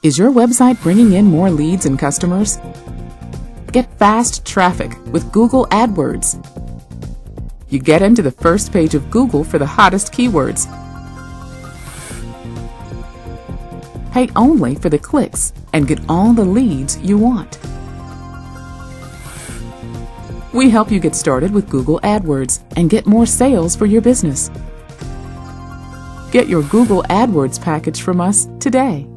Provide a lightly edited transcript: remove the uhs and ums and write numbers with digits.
Is your website bringing in more leads and customers? Get fast traffic with Google Adwords. You get into the first page of Google for the hottest keywords. Pay only for the clicks and get all the leads you want. We help you get started with Google AdWords and get more sales for your business. Get your Google AdWords package from us today.